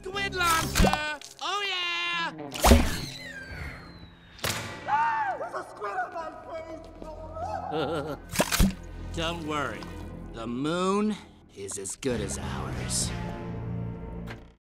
squid launcher! Oh, yeah! There's a squid in my face! Don't worry. The moon is as good as ours.